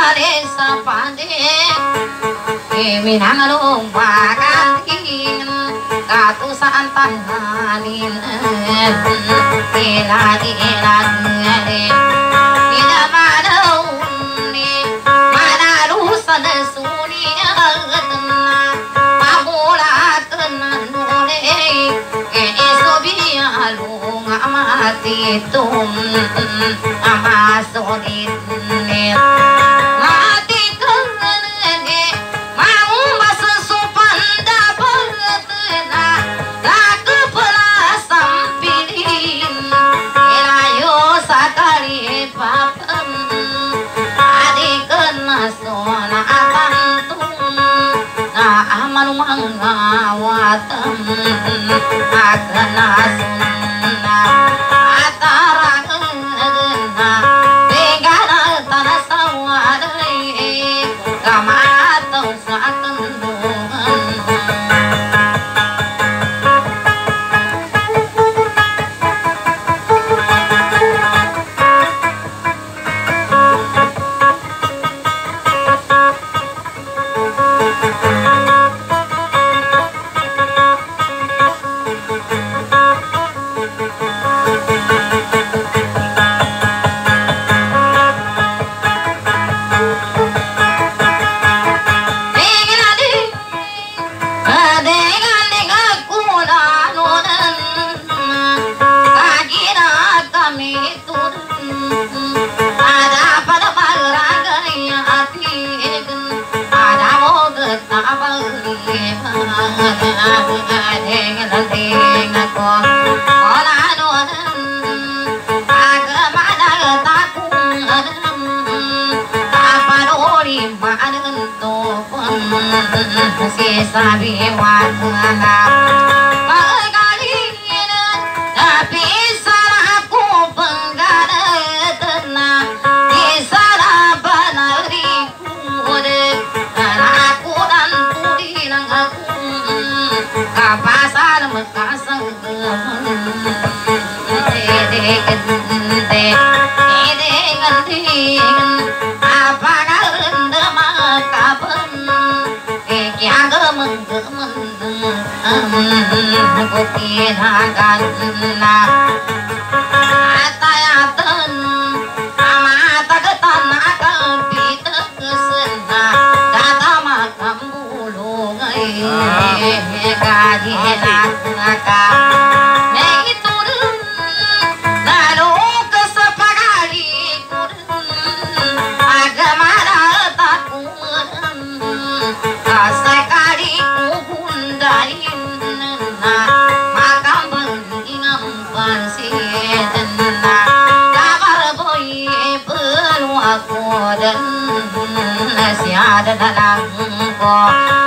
desa pade minang makantin katusan tanhanin ilan tidak madauni manarusan sunia pamulakan nune esobia lung amati tum amasonin mangawatam agana sunna ataragna begana tanasawadai kamatau sakendungan sabi wadana pagalian tapi salahku penggaretna di salah banariku aku dan pudilang aku kapasan mekasang apa kalenda makapan kutinaganna atayatan amata ketana kalpita kesena data makam bulungai kadinatnaka neiturun lalu kesepagali kurun agamana takumen kasekali kubundarin makam peningam pansidenna kabar boy peluang dan nasihat dalam ko